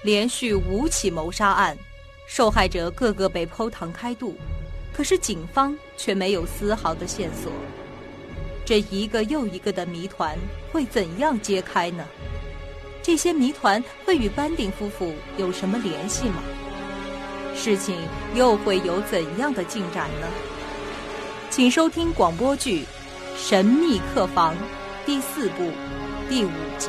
连续5起谋杀案，受害者个个被剖膛开肚，可是警方却没有丝毫的线索。这一个又一个的谜团会怎样揭开呢？这些谜团会与班丁夫妇有什么联系吗？事情又会有怎样的进展呢？请收听广播剧《神秘客房》第4部第5集。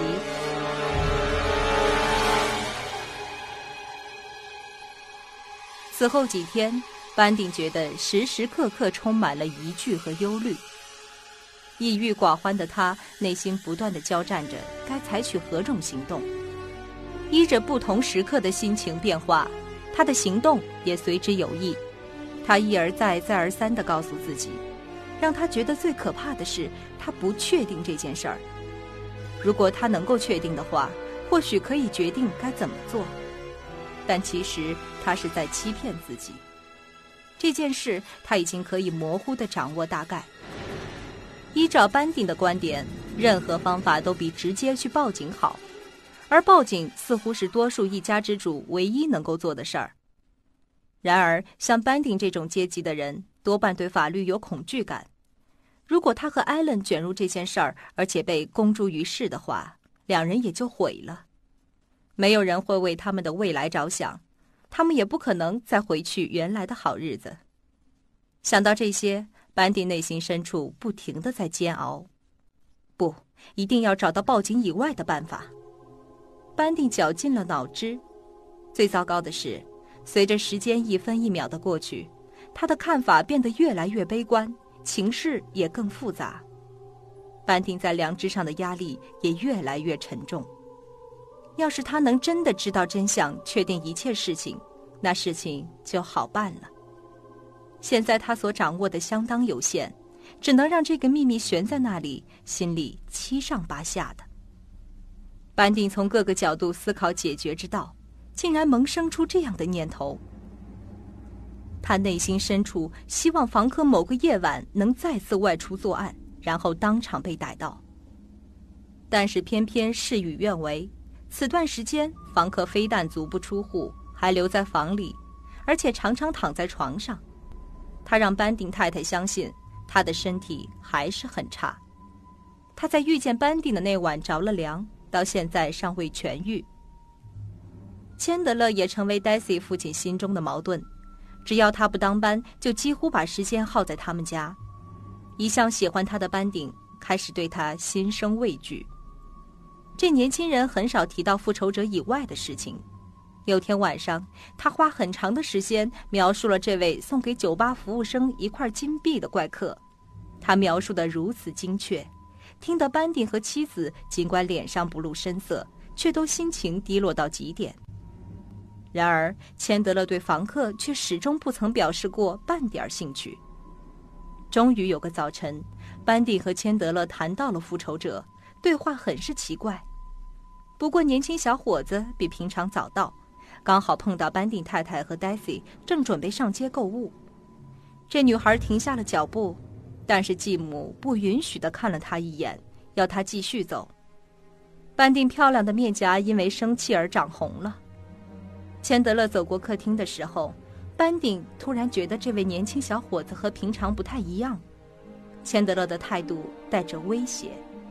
此后几天，班丁觉得时时刻刻充满了疑惧和忧虑。抑郁寡欢的他内心不断地交战着该采取何种行动。依着不同时刻的心情变化，他的行动也随之有异。他一而再再而三地告诉自己，让他觉得最可怕的是他不确定这件事儿。如果他能够确定的话，或许可以决定该怎么做，但其实他是在欺骗自己。这件事他已经可以模糊地掌握大概。依照班丁的观点，任何方法都比直接去报警好，而报警似乎是多数一家之主唯一能够做的事儿。然而像班丁这种阶级的人多半对法律有恐惧感，如果他和艾伦卷入这件事儿，而且被公诸于世的话，两人也就毁了。没有人会为他们的未来着想，他们也不可能再回去原来的好日子。想到这些，班丁内心深处不停地在煎熬。不，一定要找到报警以外的办法。班丁绞尽了脑汁。最糟糕的是，随着时间一分一秒的过去，他的看法变得越来越悲观，情势也更复杂。班丁在良知上的压力也越来越沉重。要是他能真的知道真相，确定一切事情，那事情就好办了。现在他所掌握的相当有限，只能让这个秘密悬在那里，心里七上八下的。班丁从各个角度思考解决之道，竟然萌生出这样的念头。他内心深处希望房客某个夜晚能再次外出作案，然后当场被逮到。但是偏偏事与愿违，此段时间房客非但足不出户，还留在房里，而且常常躺在床上。他让班丁太太相信他的身体还是很差。他在遇见班丁的那晚着了凉，到现在尚未痊愈。钱德勒也成为黛西父亲心中的矛盾，只要他不当班，就几乎把时间耗在他们家。一向喜欢他的班丁开始对他心生畏惧。这年轻人很少提到复仇者以外的事情。有天晚上，他花很长的时间描述了这位送给酒吧服务生1块金币的怪客。他描述得如此精确，听得班丁和妻子尽管脸上不露声色，却都心情低落到极点。然而钱德勒对房客却始终不曾表示过半点兴趣。终于有个早晨，班丁和钱德勒谈到了复仇者，对话很是奇怪。不过年轻小伙子比平常早到，刚好碰到班丁太太和黛西正准备上街购物。这女孩停下了脚步，但是继母不允许地看了她一眼，要她继续走。班丁漂亮的面颊因为生气而涨红了。钱德勒走过客厅的时候，班丁突然觉得这位年轻小伙子和平常不太一样。钱德勒的态度带着威胁。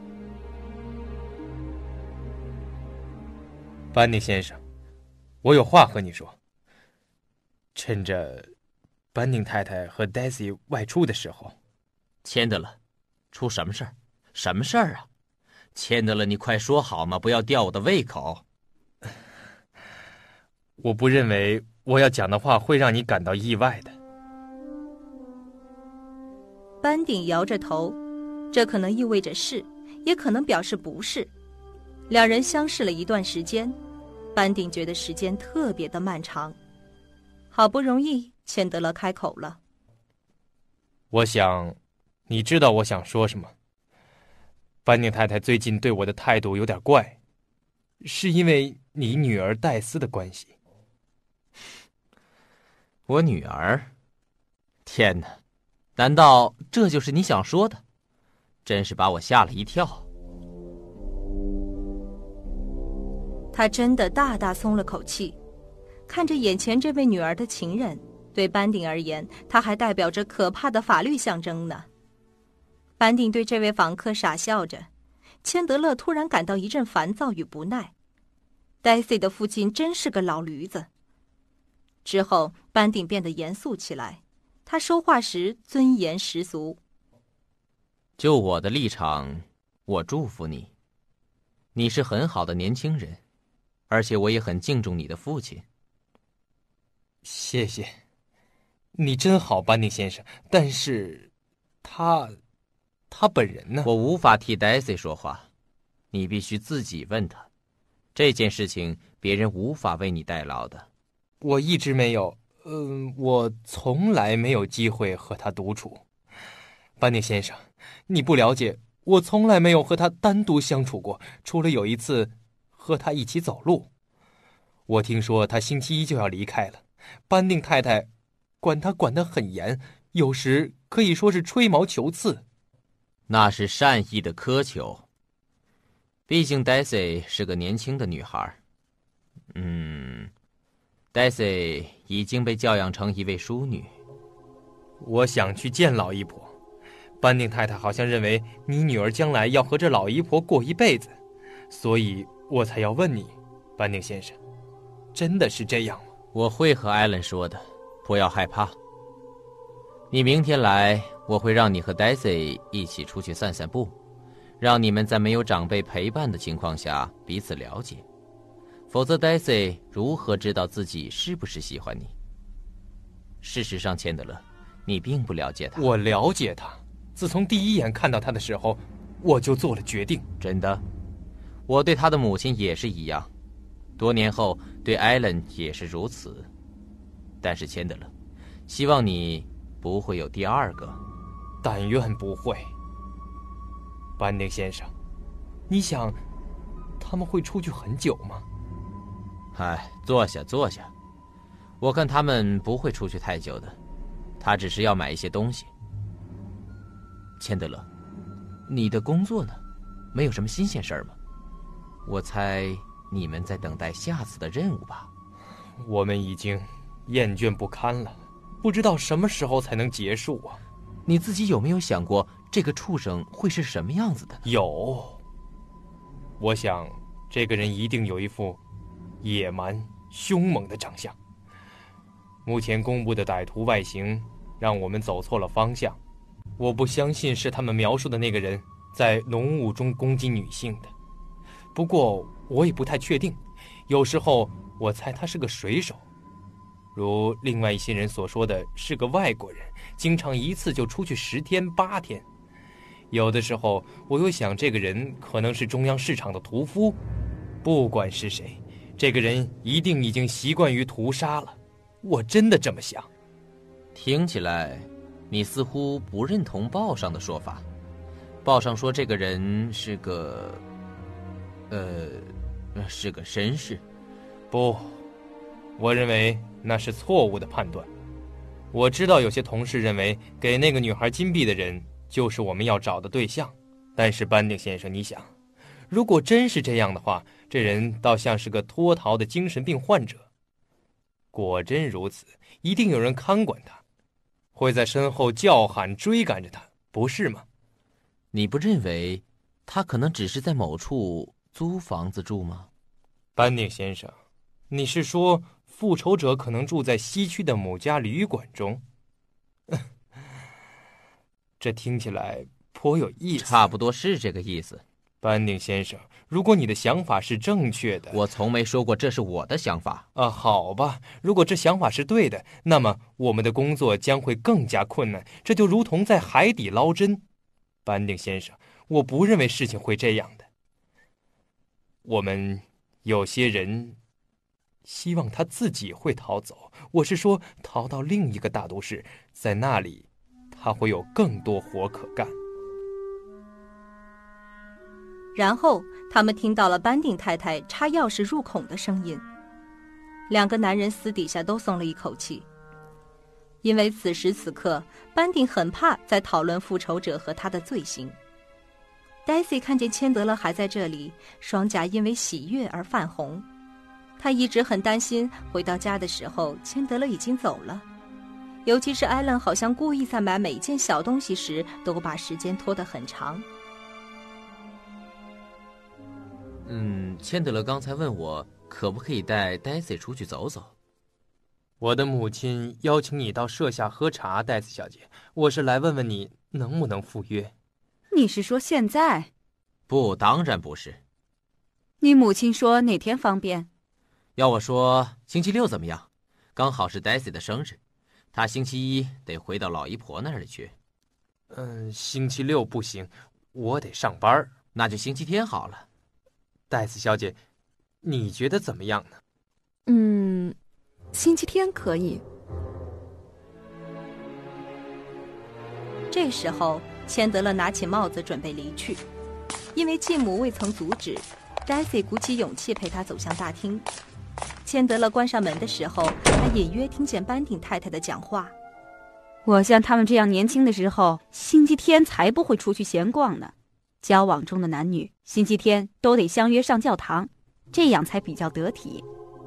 班丁先生，我有话和你说。趁着班丁太太和黛西外出的时候。 钱德勒，出什么事儿？什么事儿啊？钱德勒，你快说好吗？不要吊我的胃口。 我不认为我要讲的话会让你感到意外的。 班丁摇着头，这可能意味着是，也可能表示不是。两人相视了一段时间，班丁觉得时间特别的漫长。好不容易钱德勒开口了。 我想你知道我想说什么。班丁太太最近对我的态度有点怪，是因为你女儿戴斯的关系。 我女儿？天哪，难道这就是你想说的？真是把我吓了一跳。 他真的大大松了口气，看着眼前这位女儿的情人，对班定而言，他还代表着可怕的法律象征呢。班定对这位访客傻笑着，钱德勒突然感到一阵烦躁与不耐。Daisy 的父亲真是个老驴子。之后，班定变得严肃起来，他说话时尊严十足。 就我的立场，我祝福你。你是很好的年轻人，而且我也很敬重你的父亲。 谢谢，你真好，班定先生。但是，他本人呢？ 我无法替 Daisy 说话，你必须自己问他。这件事情别人无法为你代劳的。 我一直没有，我从来没有机会和他独处。班定先生，你不了解，我从来没有和他单独相处过，除了有一次和他一起走路。我听说他星期一就要离开了，班定太太管他管得很严，有时可以说是吹毛求疵。 那是善意的苛求。毕竟 Daisy 是个年轻的女孩。Daisy 已经被教养成一位淑女。 我想去见老姨婆。班定太太好像认为你女儿将来要和这老姨婆过一辈子，所以我才要问你，班定先生，真的是这样吗？ 我会和艾伦说的，不要害怕。你明天来，我会让你和 Daisy 一起出去散散步，让你们在没有长辈陪伴的情况下彼此了解。否则 Daisy 如何知道自己是不是喜欢你？事实上，钱德勒，你并不了解他。 我了解他，自从第一眼看到他的时候，我就做了决定。 真的，我对他的母亲也是一样，多年后对艾伦也是如此。但是钱德勒，希望你不会有第二个。 但愿不会。班定先生，你想他们会出去很久吗？ 坐下。我看他们不会出去太久的，他只是要买一些东西。钱德勒，你的工作呢？没有什么新鲜事儿吗？我猜你们在等待下次的任务吧？ 我们已经厌倦不堪了，不知道什么时候才能结束啊。 你自己有没有想过这个畜生会是什么样子的呢？ 有，我想这个人一定有一副野蛮凶猛的长相。目前公布的歹徒外形让我们走错了方向，我不相信是他们描述的那个人在浓雾中攻击女性的。不过我也不太确定，有时候我猜他是个水手，如另外一些人所说的是个外国人，经常一次就出去10天8天。有的时候我又想这个人可能是中央市场的屠夫。不管是谁，这个人一定已经习惯于屠杀了，我真的这么想。 听起来你似乎不认同报上的说法。报上说这个人是个绅士。 不，我认为那是错误的判断。我知道有些同事认为给那个女孩金币的人就是我们要找的对象，但是班定先生，你想，如果真是这样的话，这人倒像是个脱逃的精神病患者。果真如此，一定有人看管他，会在身后叫喊追赶着他，不是吗？ 你不认为他可能只是在某处租房子住吗？ 班定先生，你是说复仇者可能住在西区的某家旅馆中？这听起来颇有意思。 差不多是这个意思。 班定先生，如果你的想法是正确的， 我从没说过这是我的想法。 好吧，如果这想法是对的，那么我们的工作将会更加困难，这就如同在海底捞针。班定先生，我不认为事情会这样的。我们有些人希望他自己会逃走，我是说逃到另一个大都市，在那里他会有更多活可干。 然后他们听到了班定太太插钥匙入孔的声音，两个男人私底下都松了一口气，因为此时此刻班定很怕再讨论复仇者和他的罪行。 Daisy 看见钱德勒还在这里，双颊因为喜悦而泛红。她一直很担心回到家的时候钱德勒已经走了，尤其是艾伦好像故意在买每件小东西时都把时间拖得很长。 钱德勒刚才问我可不可以带 Daisy 出去走走。 我的母亲邀请你到舍下喝茶，戴斯小姐，我是来问问你能不能赴约。 你是说现在？ 不，当然不是。 你母亲说哪天方便？ 要我说，星期六怎么样？刚好是 Daisy 的生日，她星期一得回到老姨婆那里去。 星期六不行，我得上班。 那就星期天好了。 戴斯小姐，你觉得怎么样呢？ 星期天可以。 这时候，钱德勒拿起帽子准备离去，因为继母未曾阻止， Daisy 鼓起勇气陪他走向大厅。钱德勒关上门的时候，他隐约听见班顶太太的讲话。 我像他们这样年轻的时候，星期天才不会出去闲逛呢。交往中的男女，星期天都得相约上教堂，这样才比较得体。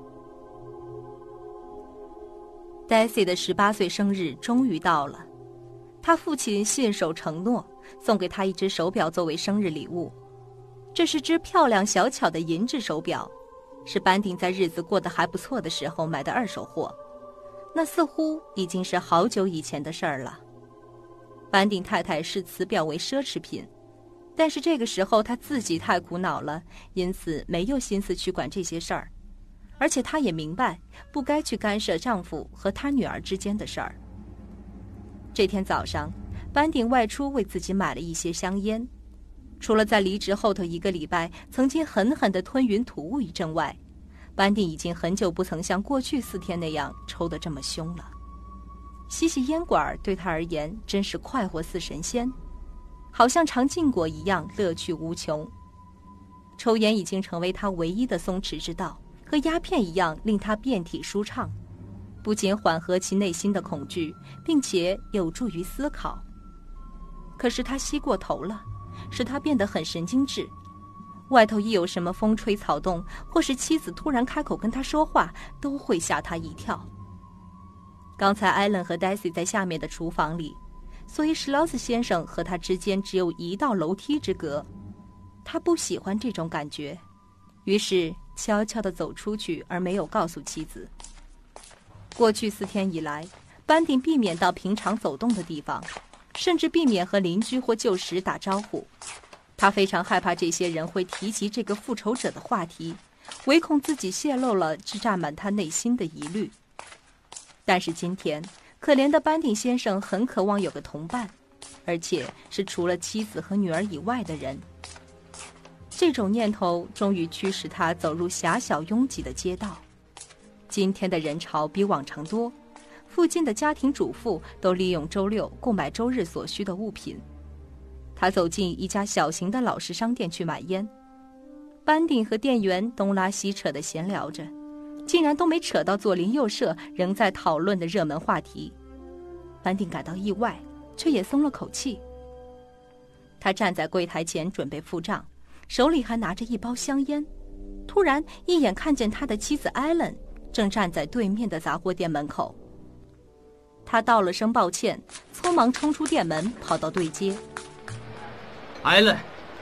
Daisy 的18岁生日终于到了，他父亲信守承诺，送给他一只手表作为生日礼物。这是只漂亮小巧的银质手表，是班顶在日子过得还不错的时候买的2手货，那似乎已经是好久以前的事儿了。班顶太太视此表为奢侈品，但是这个时候她自己太苦恼了，因此没有心思去管这些事儿。而且她也明白不该去干涉丈夫和她女儿之间的事儿。这天早上，班顶外出为自己买了一些香烟，除了在离职后头1个礼拜曾经狠狠地吞云吐雾一阵外，班顶已经很久不曾像过去4天那样抽得这么凶了。吸烟管对他而言真是快活似神仙，好像尝禁果一样乐趣无穷。抽烟已经成为他唯一的松弛之道，和鸦片一样令他遍体舒畅，不仅缓和其内心的恐惧，并且有助于思考。可是他吸过头了，使他变得很神经质。外头一有什么风吹草动，或是妻子突然开口跟他说话，都会吓他一跳。刚才艾伦和 Daisy 在下面的厨房里，所以史劳斯先生和他之间只有1道楼梯之隔。他不喜欢这种感觉，于是悄悄地走出去，而没有告诉妻子。过去4天以来，班顶避免到平常走动的地方，甚至避免和邻居或旧识打招呼。他非常害怕这些人会提及这个复仇者的话题，唯恐自己泄露了这占满他内心的疑虑。但是今天，可怜的班顶先生很渴望有个同伴，而且是除了妻子和女儿以外的人。这种念头终于驱使他走入狭小拥挤的街道。今天的人潮比往常多，附近的家庭主妇都利用周六购买周日所需的物品。他走进一家小型的老式商店去买烟，班顶和店员东拉西扯地闲聊着，竟然都没扯到左邻右舍仍在讨论的热门话题。班顶感到意外，却也松了口气。他站在柜台前准备付账，手里还拿着一包香烟，突然一眼看见他的妻子艾伦正站在对面的杂货店门口。他道了声抱歉，匆忙冲出店门，跑到对街。 艾伦，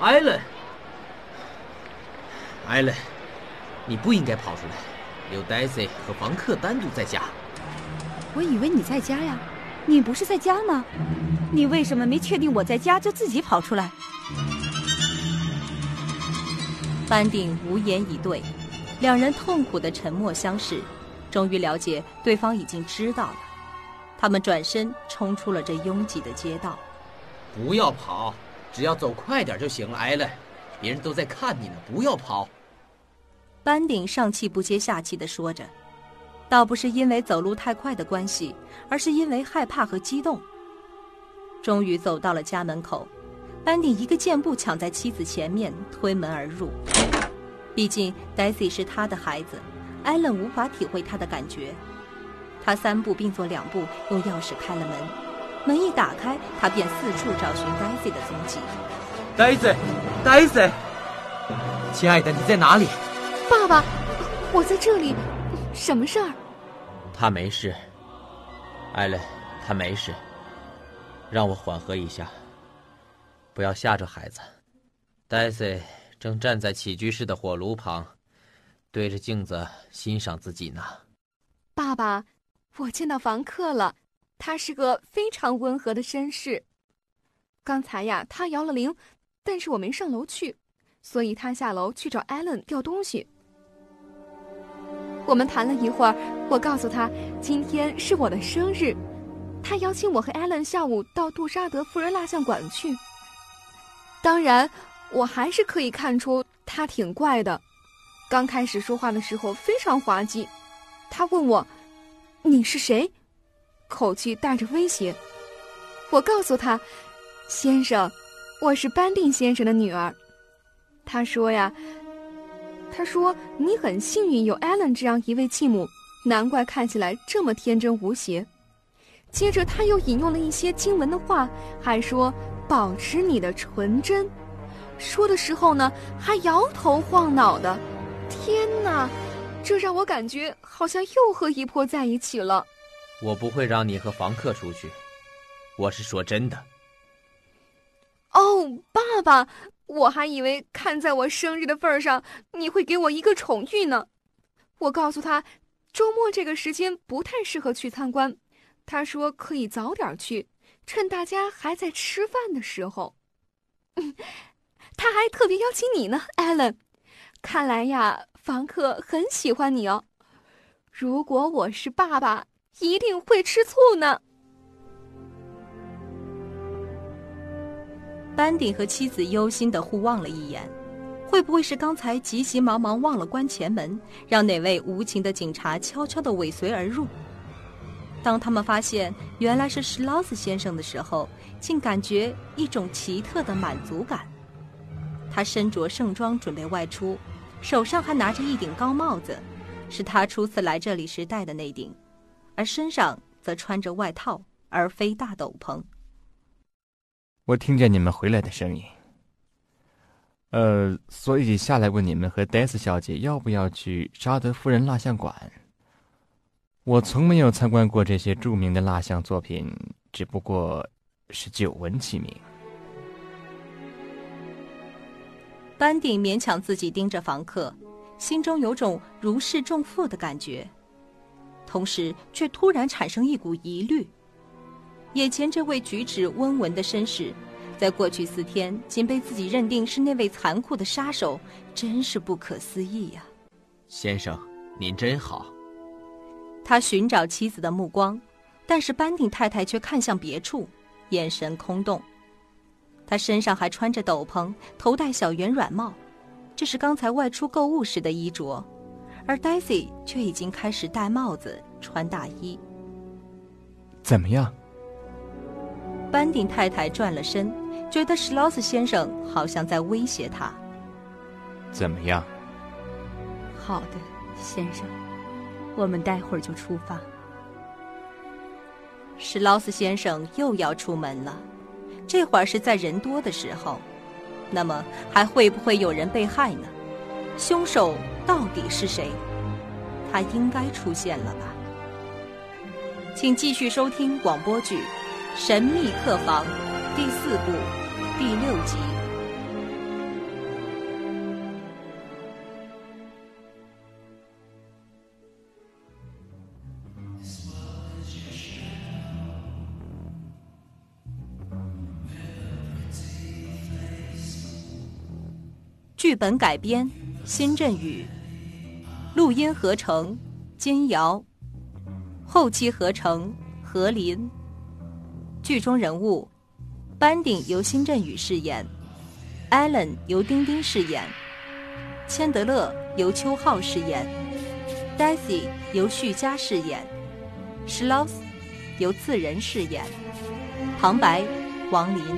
你不应该跑出来，留 Daisy 和房客单独在家。 我以为你在家呀，你不是在家吗？你为什么没确定我在家就自己跑出来？ 班顶无言以对，两人痛苦的沉默相视，终于了解对方已经知道了。他们转身冲出了这拥挤的街道。 不要跑，只要走快点就行了，艾伦，别人都在看你呢，不要跑。 班顶上气不接下气地说着，倒不是因为走路太快的关系，而是因为害怕和激动。终于走到了家门口，班顶一个箭步抢在妻子前面，推门而入。毕竟 Daisy 是他的孩子，艾伦无法体会他的感觉。他3步并作2步，用钥匙开了门。门一打开，他便四处找寻 Daisy 的踪迹。 Daisy Daisy， 亲爱的，你在哪里？ 爸爸，我在这里。什么事儿？ 他没事，艾伦，他没事。让我缓和一下，不要吓着孩子。Daisy 正站在起居室的火炉旁，对着镜子欣赏自己呢。 爸爸，我见到房客了，他是个非常温和的绅士。刚才呀，他摇了铃，但是我没上楼去，所以他下楼去找艾伦调东西。我们谈了一会儿，我告诉他今天是我的生日，他邀请我和艾伦下午到杜沙德夫人蜡像馆去。当然，我还是可以看出他挺怪的。刚开始说话的时候非常滑稽，他问我：“你是谁？”口气带着威胁。我告诉他：“先生，我是班定先生的女儿。”他说呀，你很幸运有艾伦这样一位继母，难怪看起来这么天真无邪。接着他又引用了一些经文的话，还说保持你的纯真。说的时候呢，还摇头晃脑的。天哪，这让我感觉好像又和姨婆在一起了。 我不会让你和房客出去，我是说真的。 哦，爸爸，我还以为看在我生日的份上，你会给我一个宠遇呢。我告诉他，周末这个时间不太适合去参观，他说可以早点去，趁大家还在吃饭的时候。他还特别邀请你呢，艾伦。看来呀，房客很喜欢你哦。如果我是爸爸，一定会吃醋呢。 班定和妻子忧心地互望了一眼，会不会是刚才急急忙忙忘了关前门，让哪位无情的警察悄悄地尾随而入？当他们发现原来是施劳斯先生的时候，竟感觉一种奇特的满足感。他身着盛装准备外出，手上还拿着一顶高帽子，是他初次来这里时戴的那顶，而身上则穿着外套，而非大斗篷。 我听见你们回来的声音，所以下来问你们和戴斯小姐要不要去沙德夫人蜡像馆。我从没有参观过这些著名的蜡像作品，只不过是久闻其名。 班定勉强自己盯着房客，心中有种如释重负的感觉，同时却突然产生一股疑虑。眼前这位举止温文的绅士，在过去4天仅被自己认定是那位残酷的杀手，真是不可思议呀。 先生，您真好。 他寻找妻子的目光，但是班定太太却看向别处，眼神空洞。他身上还穿着斗篷，头戴小圆软帽，这是刚才外出购物时的衣着，而 Daisy 却已经开始戴帽子、穿大衣。 怎么样？ 班定太太转了身，觉得施劳斯先生好像在威胁他。 怎么样？ 好的，先生，我们待会儿就出发。 施劳斯先生又要出门了，这会儿是在人多的时候，那么还会不会有人被害呢？凶手到底是谁？他应该出现了吧？请继续收听广播剧《神秘客房》第4部第6集。剧本改编辛振宇，录音合成金瑶，后期合成何林。剧中人物：班定由辛振宇饰演，艾伦由丁丁饰演，千德勒由邱浩饰演，Daisy 由徐佳饰演，施劳斯由次仁饰演，旁白王林。